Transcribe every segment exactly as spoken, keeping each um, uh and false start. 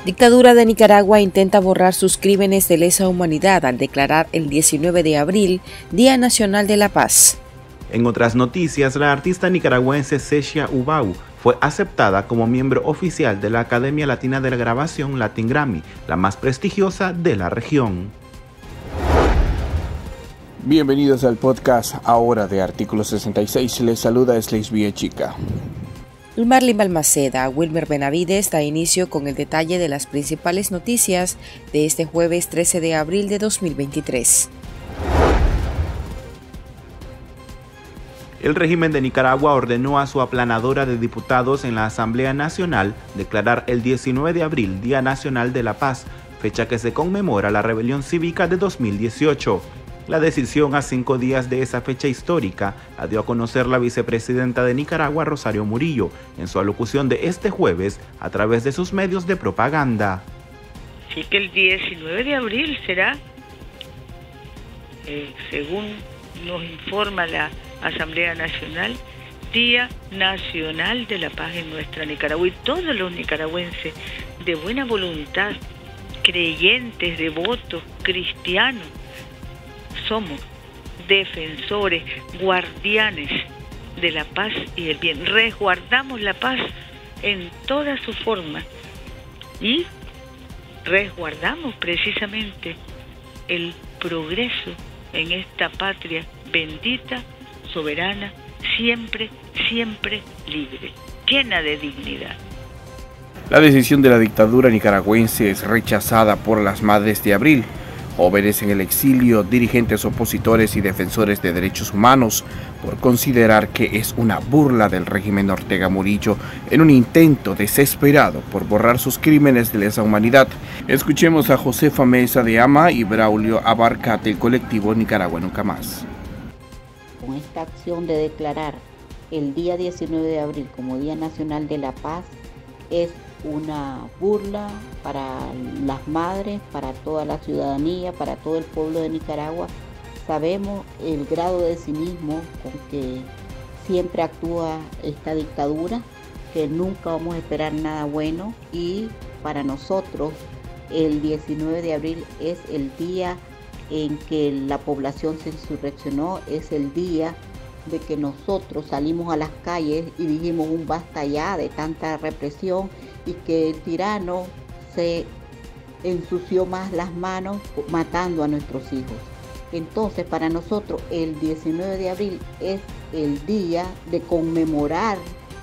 Dictadura de Nicaragua intenta borrar sus crímenes de lesa humanidad al declarar el diecinueve de abril Día Nacional de la Paz. En otras noticias, la artista nicaragüense Sechia Ubau fue aceptada como miembro oficial de la Academia Latina de la Grabación Latin Grammy, la más prestigiosa de la región. Bienvenidos al podcast Ahora de Artículo sesenta y seis. Les saluda Slays Viechica. Marlin Balmaceda, Wilmer Benavides da inicio con el detalle de las principales noticias de este jueves trece de abril de dos mil veintitrés. El régimen de Nicaragua ordenó a su aplanadora de diputados en la Asamblea Nacional declarar el diecinueve de abril Día Nacional de la Paz, fecha que se conmemora la rebelión cívica de dos mil dieciocho. La decisión a cinco días de esa fecha histórica la dio a conocer la vicepresidenta de Nicaragua, Rosario Murillo, en su alocución de este jueves a través de sus medios de propaganda. Así que el diecinueve de abril será, eh, según nos informa la Asamblea Nacional, Día Nacional de la Paz en nuestra Nicaragua, y todos los nicaragüenses de buena voluntad, creyentes, devotos, cristianos, somos defensores, guardianes de la paz y del bien. Resguardamos la paz en toda su forma y resguardamos precisamente el progreso en esta patria bendita, soberana, siempre, siempre libre, llena de dignidad. La decisión de la dictadura nicaragüense es rechazada por las Madres de Abril, jóvenes en el exilio, dirigentes opositores y defensores de derechos humanos, por considerar que es una burla del régimen Ortega Murillo en un intento desesperado por borrar sus crímenes de lesa humanidad. Escuchemos a Josefa Mesa de AMA y Braulio Abarca del colectivo Nicaragua Nunca Más. Con esta acción de declarar el día diecinueve de abril como Día Nacional de la Paz es una burla para las madres, para toda la ciudadanía, para todo el pueblo de Nicaragua. Sabemos el grado de cinismo con que siempre actúa esta dictadura, que nunca vamos a esperar nada bueno, y para nosotros el diecinueve de abril es el día en que la población se insurreccionó, es el día de que nosotros salimos a las calles y dijimos un basta ya de tanta represión, y que el tirano se ensució más las manos matando a nuestros hijos. Entonces, para nosotros el diecinueve de abril es el día de conmemorar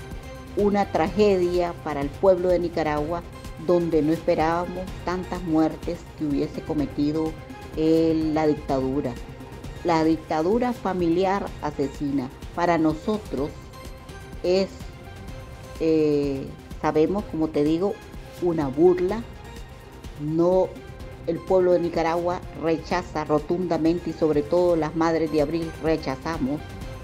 una tragedia para el pueblo de Nicaragua, donde no esperábamos tantas muertes que hubiese cometido eh, la dictadura. La dictadura familiar asesina para nosotros es, eh, sabemos, como te digo, una burla. No, el pueblo de Nicaragua rechaza rotundamente, y sobre todo las Madres de Abril rechazamos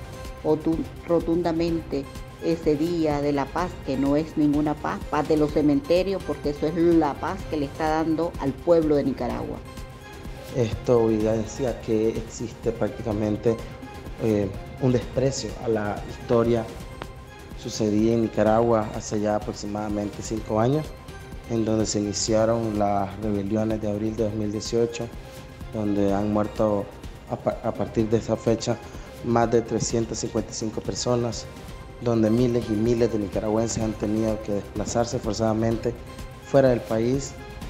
rotundamente ese día de la paz, que no es ninguna paz, paz de los cementerios, porque eso es la paz que le está dando al pueblo de Nicaragua. Esto evidencia que existe prácticamente eh, un desprecio a la historia sucedida en Nicaragua hace ya aproximadamente cinco años, en donde se iniciaron las rebeliones de abril de dos mil dieciocho, donde han muerto a, pa a partir de esa fecha más de trescientas cincuenta y cinco personas, donde miles y miles de nicaragüenses han tenido que desplazarse forzadamente fuera del país,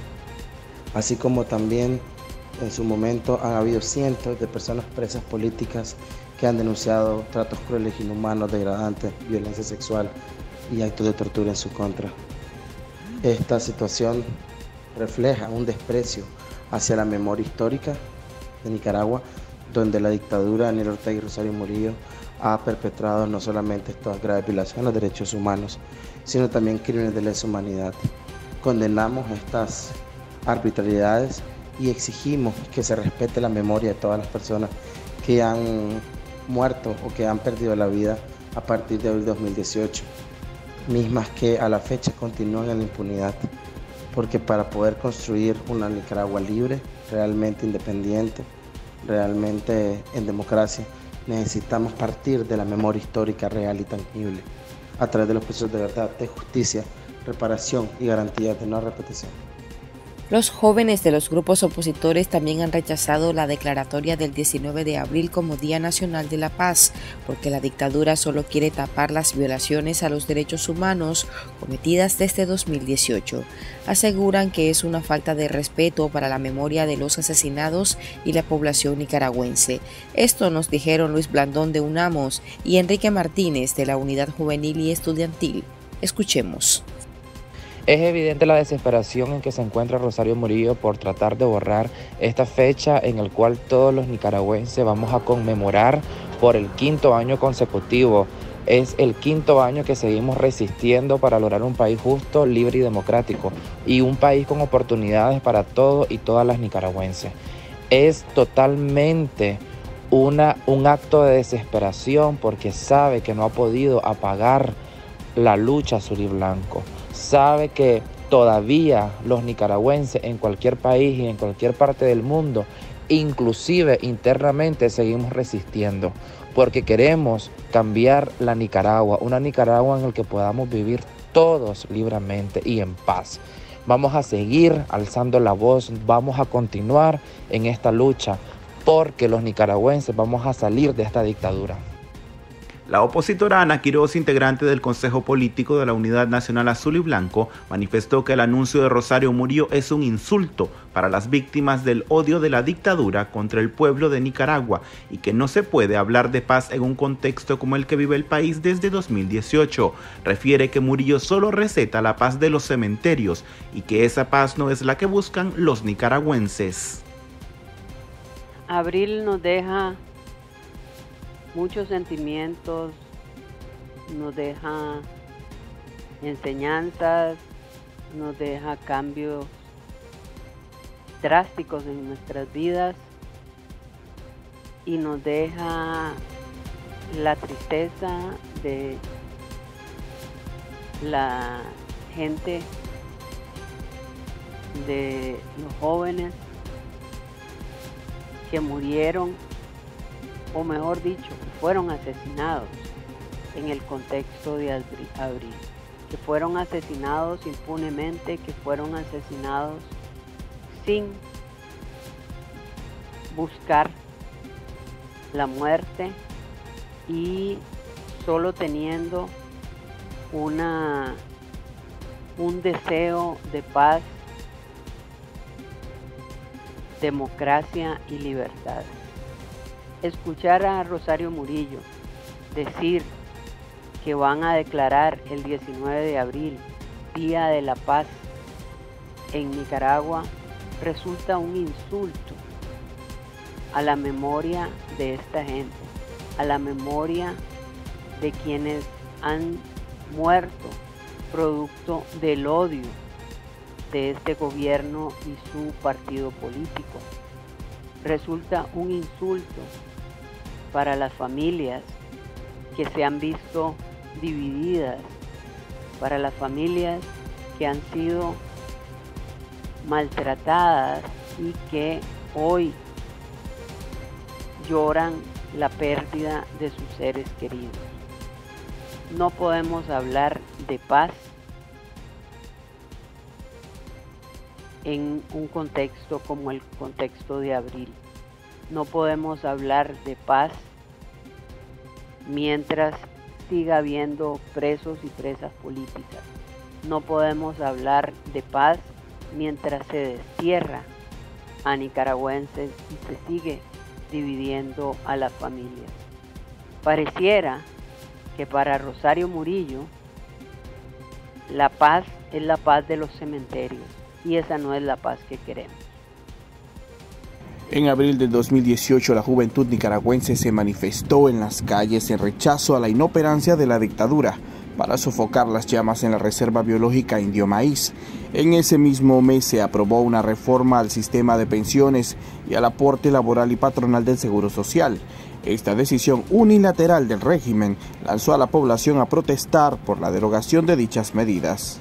así como también en su momento han habido cientos de personas presas políticas que han denunciado tratos crueles, inhumanos, degradantes, violencia sexual y actos de tortura en su contra. Esta situación refleja un desprecio hacia la memoria histórica de Nicaragua, donde la dictadura de Daniel Ortega y Rosario Murillo ha perpetrado no solamente estas graves violaciones de derechos humanos, sino también crímenes de lesa humanidad. Condenamos estas arbitrariedades y exigimos que se respete la memoria de todas las personas que han muerto o que han perdido la vida a partir de abril de dos mil dieciocho, mismas que a la fecha continúan en la impunidad, porque para poder construir una Nicaragua libre, realmente independiente, realmente en democracia, necesitamos partir de la memoria histórica real y tangible, a través de los procesos de verdad, de justicia, reparación y garantías de no repetición. Los jóvenes de los grupos opositores también han rechazado la declaratoria del diecinueve de abril como Día Nacional de la Paz, porque la dictadura solo quiere tapar las violaciones a los derechos humanos cometidas desde dos mil dieciocho. Aseguran que es una falta de respeto para la memoria de los asesinados y la población nicaragüense. Esto nos dijeron Luis Blandón de UNAMOS y Enrique Martínez de la Unidad Juvenil y Estudiantil. Escuchemos. Es evidente la desesperación en que se encuentra Rosario Murillo por tratar de borrar esta fecha en la cual todos los nicaragüenses vamos a conmemorar por el quinto año consecutivo. Es el quinto año que seguimos resistiendo para lograr un país justo, libre y democrático, y un país con oportunidades para todos y todas las nicaragüenses. Es totalmente una, un acto de desesperación porque sabe que no ha podido apagar la lucha azul y blanco. Sabe que todavía los nicaragüenses en cualquier país y en cualquier parte del mundo, inclusive internamente, seguimos resistiendo, porque queremos cambiar la Nicaragua, una Nicaragua en la que podamos vivir todos libremente y en paz. Vamos a seguir alzando la voz, vamos a continuar en esta lucha, porque los nicaragüenses vamos a salir de esta dictadura. La opositora Ana Quiroz, integrante del Consejo Político de la Unidad Nacional Azul y Blanco, manifestó que el anuncio de Rosario Murillo es un insulto para las víctimas del odio de la dictadura contra el pueblo de Nicaragua y que no se puede hablar de paz en un contexto como el que vive el país desde dos mil dieciocho. Refiere que Murillo solo receta la paz de los cementerios y que esa paz no es la que buscan los nicaragüenses. Abril nos deja muchos sentimientos, nos deja enseñanzas, nos deja cambios drásticos en nuestras vidas y nos deja la tristeza de la gente, de los jóvenes que murieron, o mejor dicho, que fueron asesinados en el contexto de abril, que fueron asesinados impunemente, que fueron asesinados sin buscar la muerte y solo teniendo una, un deseo de paz, democracia y libertad. Escuchar a Rosario Murillo decir que van a declarar el diecinueve de abril Día de la Paz en Nicaragua resulta un insulto a la memoria de esta gente, a la memoria de quienes han muerto producto del odio de este gobierno y su partido político. Resulta un insulto para las familias que se han visto divididas, para las familias que han sido maltratadas y que hoy lloran la pérdida de sus seres queridos. No podemos hablar de paz en un contexto como el contexto de abril. No podemos hablar de paz mientras siga habiendo presos y presas políticas. No podemos hablar de paz mientras se destierra a nicaragüenses y se sigue dividiendo a las familias. Pareciera que para Rosario Murillo la paz es la paz de los cementerios y esa no es la paz que queremos. En abril de dos mil dieciocho, la juventud nicaragüense se manifestó en las calles en rechazo a la inoperancia de la dictadura para sofocar las llamas en la Reserva Biológica Indio Maíz. En ese mismo mes se aprobó una reforma al sistema de pensiones y al aporte laboral y patronal del Seguro Social. Esta decisión unilateral del régimen lanzó a la población a protestar por la derogación de dichas medidas.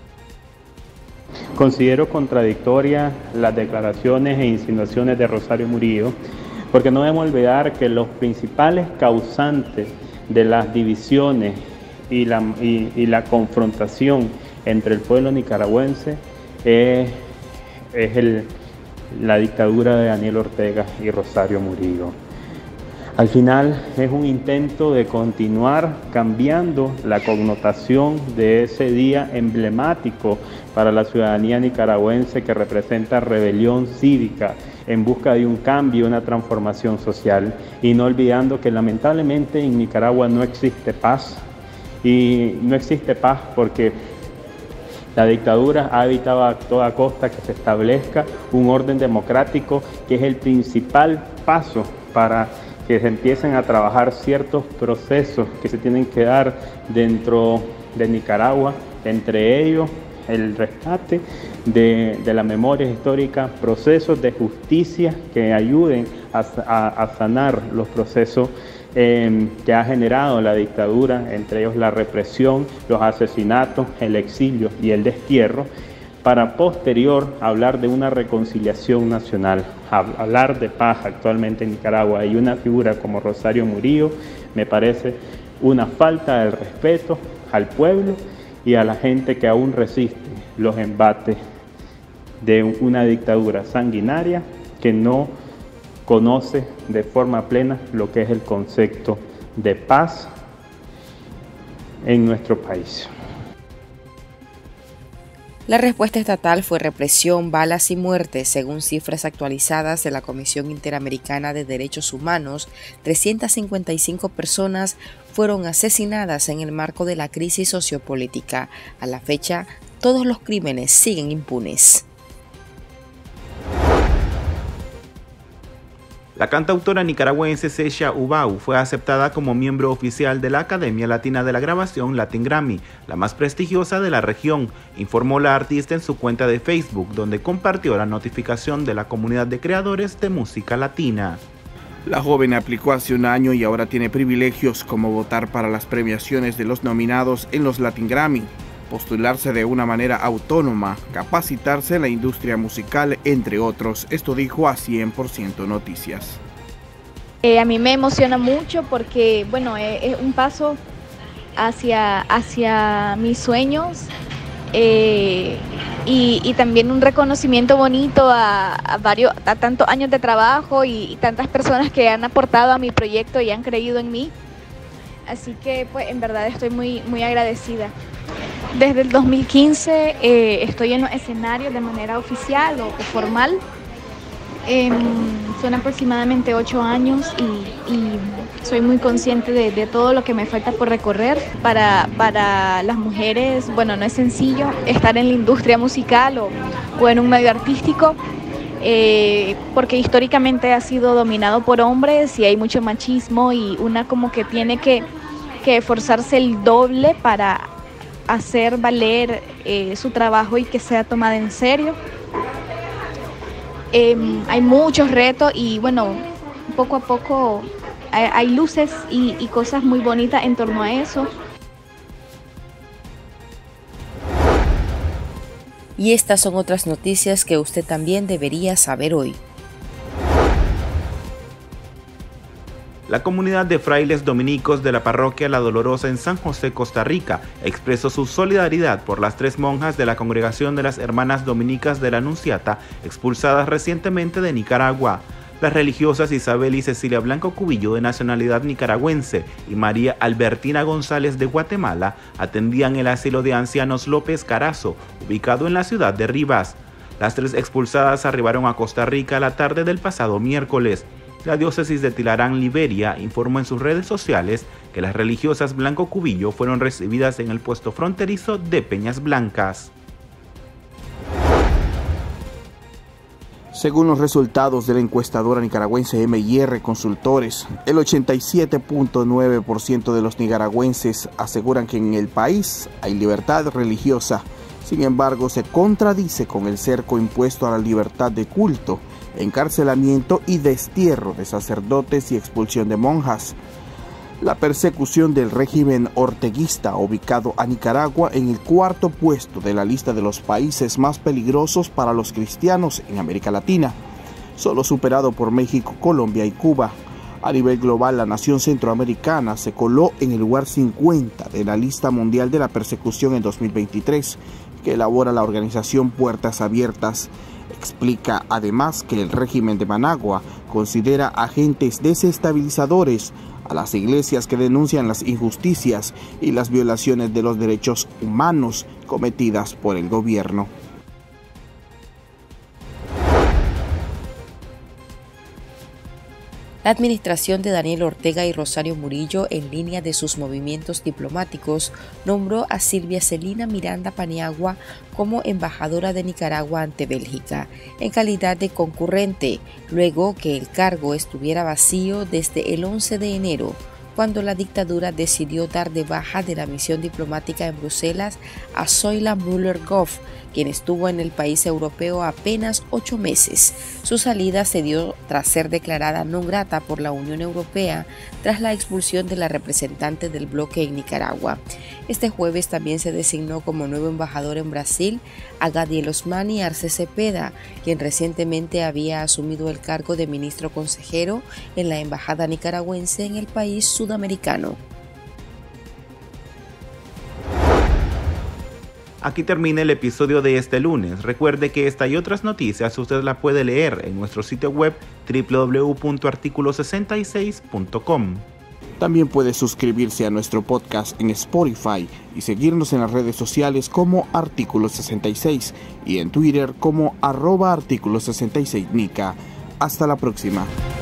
Considero contradictorias las declaraciones e insinuaciones de Rosario Murillo, porque no debemos olvidar que los principales causantes de las divisiones y la, y, y la confrontación entre el pueblo nicaragüense es es el, la dictadura de Daniel Ortega y Rosario Murillo. Al final es un intento de continuar cambiando la connotación de ese día emblemático para la ciudadanía nicaragüense que representa rebelión cívica en busca de un cambio, una transformación social, y no olvidando que lamentablemente en Nicaragua no existe paz, y no existe paz porque la dictadura ha evitado a toda costa que se establezca un orden democrático, que es el principal paso para que se empiecen a trabajar ciertos procesos que se tienen que dar dentro de Nicaragua, entre ellos el rescate de, de la memoria histórica, procesos de justicia que ayuden a, a, a sanar los procesos eh, que ha generado la dictadura, entre ellos la represión, los asesinatos, el exilio y el destierro, para posterior hablar de una reconciliación nacional, hablar de paz actualmente en Nicaragua. Y una figura como Rosario Murillo me parece una falta de respeto al pueblo y a la gente que aún resiste los embates de una dictadura sanguinaria que no conoce de forma plena lo que es el concepto de paz en nuestro país. La respuesta estatal fue represión, balas y muertes. Según cifras actualizadas de la Comisión Interamericana de Derechos Humanos, trescientas cincuenta y cinco personas fueron asesinadas en el marco de la crisis sociopolítica. A la fecha, todos los crímenes siguen impunes. La cantautora nicaragüense Sesha Ubau fue aceptada como miembro oficial de la Academia Latina de la Grabación Latin Grammy, la más prestigiosa de la región, informó la artista en su cuenta de Facebook, donde compartió la notificación de la comunidad de creadores de música latina. La joven aplicó hace un año y ahora tiene privilegios como votar para las premiaciones de los nominados en los Latin Grammy, postularse de una manera autónoma, capacitarse en la industria musical, entre otros. Esto dijo a cien por ciento Noticias. Eh, a mí me emociona mucho porque, bueno, es, es un paso hacia, hacia mis sueños eh, y, y también un reconocimiento bonito a, a, varios, a tantos años de trabajo y, y tantas personas que han aportado a mi proyecto y han creído en mí. Así que, pues, en verdad estoy muy, muy agradecida. Desde el dos mil quince eh, estoy en los escenarios de manera oficial o, o formal. Eh, son aproximadamente ocho años y, y soy muy consciente de, de todo lo que me falta por recorrer. Para, para las mujeres, bueno, no es sencillo estar en la industria musical o, o en un medio artístico, eh, porque históricamente ha sido dominado por hombres y hay mucho machismo y una como que tiene que, que esforzarse el doble para hacer valer eh, su trabajo y que sea tomada en serio. Eh, hay muchos retos y bueno, poco a poco hay, hay luces y, y cosas muy bonitas en torno a eso. Y estas son otras noticias que usted también debería saber hoy. La comunidad de frailes dominicos de la parroquia La Dolorosa en San José, Costa Rica, expresó su solidaridad por las tres monjas de la Congregación de las Hermanas Dominicas de la Anunciata, expulsadas recientemente de Nicaragua. Las religiosas Isabel y Cecilia Blanco Cubillo, de nacionalidad nicaragüense, y María Albertina González de Guatemala, atendían el asilo de ancianos López Carazo, ubicado en la ciudad de Rivas. Las tres expulsadas arribaron a Costa Rica la tarde del pasado miércoles. La diócesis de Tilarán, Liberia, informó en sus redes sociales que las religiosas Blanco Cubillo fueron recibidas en el puesto fronterizo de Peñas Blancas. Según los resultados de la encuestadora nicaragüense M I R Consultores, el ochenta y siete punto nueve por ciento de los nicaragüenses aseguran que en el país hay libertad religiosa. Sin embargo, se contradice con el cerco impuesto a la libertad de culto, encarcelamiento y destierro de sacerdotes y expulsión de monjas. La persecución del régimen orteguista ha ubicado a Nicaragua en el cuarto puesto de la lista de los países más peligrosos para los cristianos en América Latina, solo superado por México, Colombia y Cuba. A nivel global, la nación centroamericana se coló en el lugar cincuenta de la lista mundial de la persecución en dos mil veintitrés, que elabora la organización Puertas Abiertas. Explica además que el régimen de Managua considera agentes desestabilizadores a las iglesias que denuncian las injusticias y las violaciones de los derechos humanos cometidas por el gobierno. La administración de Daniel Ortega y Rosario Murillo, en línea de sus movimientos diplomáticos, nombró a Silvia Celina Miranda Paniagua como embajadora de Nicaragua ante Bélgica, en calidad de concurrente, luego que el cargo estuviera vacío desde el once de enero, cuando la dictadura decidió dar de baja de la misión diplomática en Bruselas a Zoila Müller-Goff, quien estuvo en el país europeo apenas ocho meses. Su salida se dio tras ser declarada non grata por la Unión Europea tras la expulsión de la representante del bloque en Nicaragua. Este jueves también se designó como nuevo embajador en Brasil a Gadiel Osmani Arce Cepeda, quien recientemente había asumido el cargo de ministro consejero en la embajada nicaragüense en el país sudamericano. Aquí termina el episodio de este lunes. Recuerde que esta y otras noticias usted las puede leer en nuestro sitio web doble u doble u doble u punto artículo sesenta y seis punto com. También puede suscribirse a nuestro podcast en Spotify y seguirnos en las redes sociales como Artículo sesenta y seis y en Twitter como arroba Artículo sesenta y seis Nica. Hasta la próxima.